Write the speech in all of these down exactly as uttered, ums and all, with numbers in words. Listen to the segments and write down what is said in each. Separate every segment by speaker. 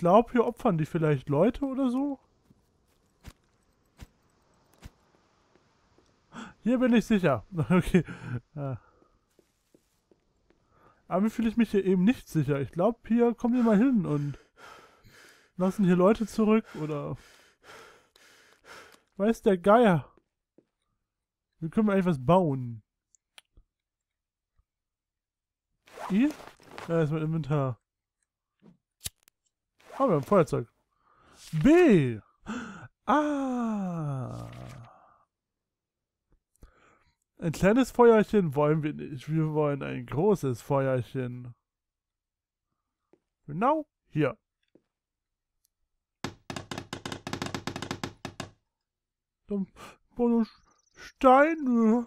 Speaker 1: glaube, hier opfern die vielleicht Leute oder so. Hier bin ich sicher. Okay. Ja. Aber fühle ich mich hier eben nicht sicher. Ich glaube, hier kommen wir mal hin und lassen hier Leute zurück oder... Weiß der Geier. Wir können eigentlich was bauen. I? Ja, ist mein Inventar. Oh, wir haben Feuerzeug. B! Ah! Ein kleines Feuerchen wollen wir nicht. Wir wollen ein großes Feuerchen. Genau hier. Dann bauen wir Steine.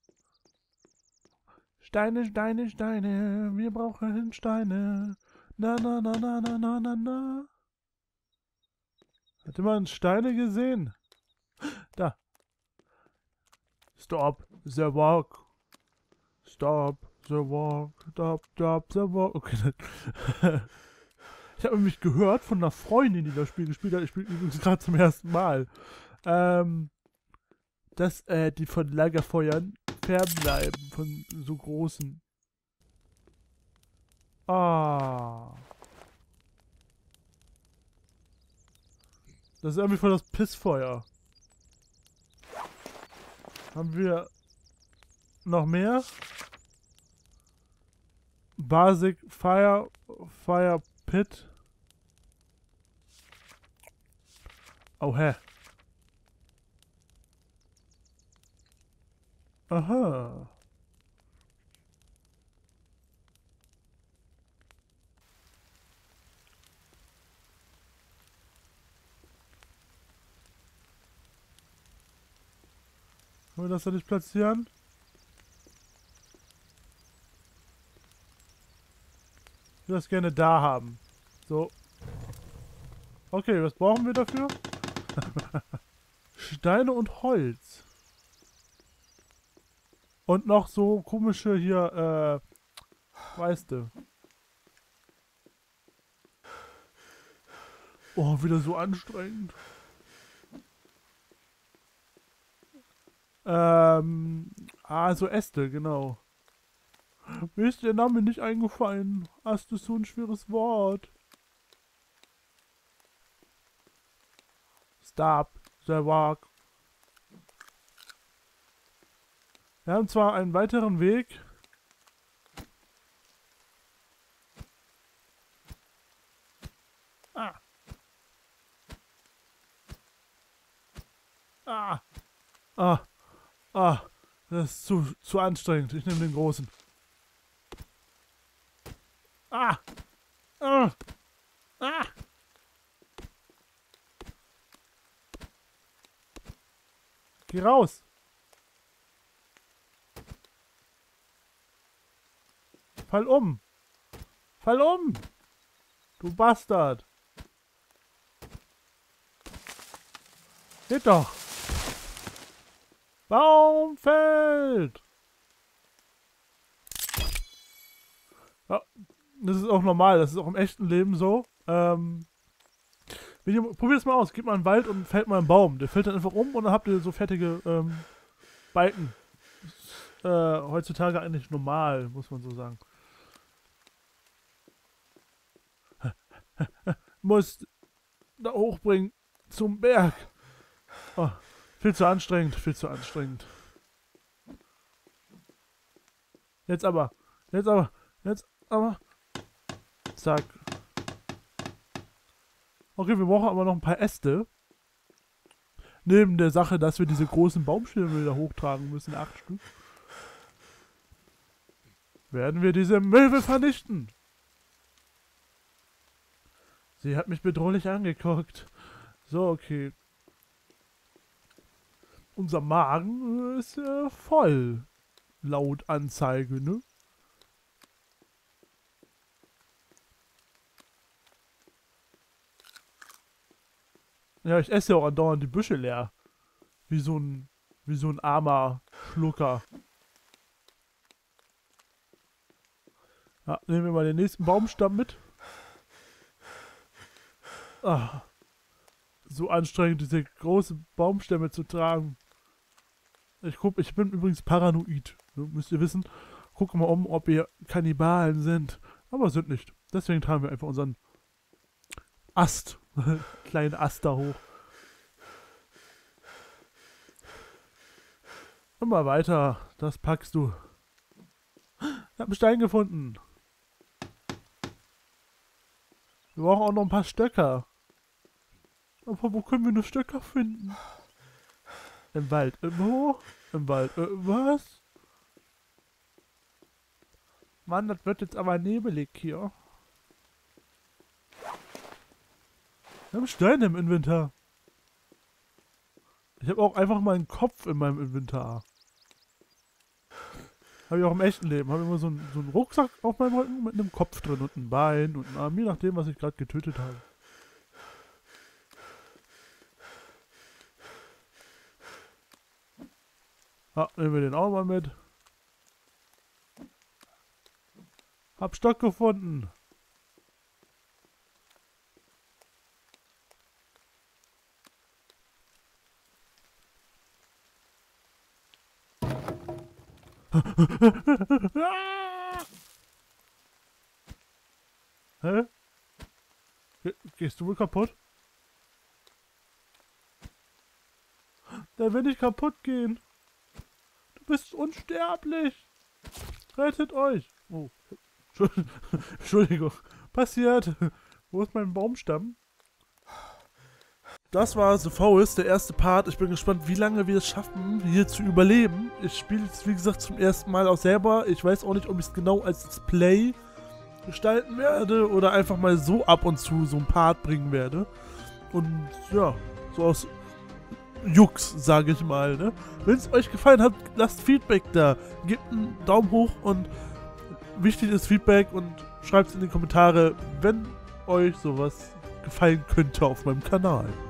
Speaker 1: Steine, Steine, Steine. Wir brauchen Steine. Na, na, na, na, na, na, na, na. Hat jemand Steine gesehen? Da. Stop the walk. Stop the walk. Stop, stop the walk. Okay. Ich habe nämlich gehört von einer Freundin, die das Spiel gespielt hat. Ich spiele übrigens gerade zum ersten Mal. Ähm, dass äh, die von Lagerfeuern fernbleiben. Von so großen. Ah. Das ist irgendwie voll das Pissfeuer. Haben wir noch mehr? Basic Fire, Fire Pit. Oh, hä? Aha. Können wir das da nicht platzieren? Ich will das gerne da haben. So. Okay, was brauchen wir dafür? Steine und Holz. Und noch so komische hier, äh, weißt du. Oh, wieder so anstrengend. Ähm, ah, so Äste, genau. Mir ist der Name nicht eingefallen. Ast ist so ein schweres Wort. Stop the walk. Wir haben zwar einen weiteren Weg. Ah. Ah. Ah. Ah. Das ist zu, zu anstrengend. Ich nehme den großen. Ah. Ah. Ah. Geh raus. Fall um. Fall um. Du Bastard. Geht doch. Baum fällt. Ja, das ist auch normal. Das ist auch im echten Leben so. Ähm, probiert es mal aus. Geht mal in den Wald und fällt mal einen Baum. Der fällt dann einfach um und dann habt ihr so fertige ähm, Balken. Äh, heutzutage eigentlich normal, muss man so sagen. Muss da hochbringen zum Berg. Oh, viel zu anstrengend, viel zu anstrengend. Jetzt aber, jetzt aber, jetzt aber. Zack. Okay, wir brauchen aber noch ein paar Äste. Neben der Sache, dass wir diese großen Baumstämme da hochtragen müssen, acht Stück, werden wir diese Möwe vernichten. Sie hat mich bedrohlich angeguckt. So, okay. Unser Magen ist äh, voll. Laut Anzeige, ne? Ja, ich esse ja auch andauernd die Büsche leer. Wie so ein, wie so ein armer Schlucker. Ja, nehmen wir mal den nächsten Baumstamm mit. Ah, so anstrengend, diese großen Baumstämme zu tragen. Ich guck, ich bin übrigens paranoid. So, müsst ihr wissen. Guck mal um, ob wir Kannibalen sind. Aber sind nicht. Deswegen tragen wir einfach unseren Ast. Kleinen Ast da hoch. Immer weiter. Das packst du. Ich hab einen Stein gefunden. Wir brauchen auch noch ein paar Stöcker. Aber wo können wir nur Stöcker finden? Im Wald. Im Wo? Im Wald. Äh, was? Mann, das wird jetzt aber nebelig hier. Wir haben Steine im Inventar. Ich habe auch einfach mal einen Kopf in meinem Inventar. Habe ich auch im echten Leben. Habe immer so einen, so einen Rucksack auf meinem Rücken mit einem Kopf drin und ein Bein und einen Arm, je nachdem, was ich gerade getötet habe. Ah, nehmen wir den auch mal mit. Hab Stock gefunden. Hä? Ge gehst du wohl kaputt? Der will nicht kaputt gehen. Du bist unsterblich. Rettet euch. Oh. Entschuldigung. Passiert. Wo ist mein Baumstamm? Das war The Forest, der erste Part. Ich bin gespannt, wie lange wir es schaffen, hier zu überleben. Ich spiele es, wie gesagt, zum ersten Mal auch selber. Ich weiß auch nicht, ob ich es genau als Let's Play gestalten werde oder einfach mal so ab und zu so ein Part bringen werde. Und ja, so aus Jux, sage ich mal. Ne? Wenn es euch gefallen hat, lasst Feedback da. Gebt einen Daumen hoch und wichtig ist Feedback und schreibt es in die Kommentare, wenn euch sowas gefallen könnte auf meinem Kanal.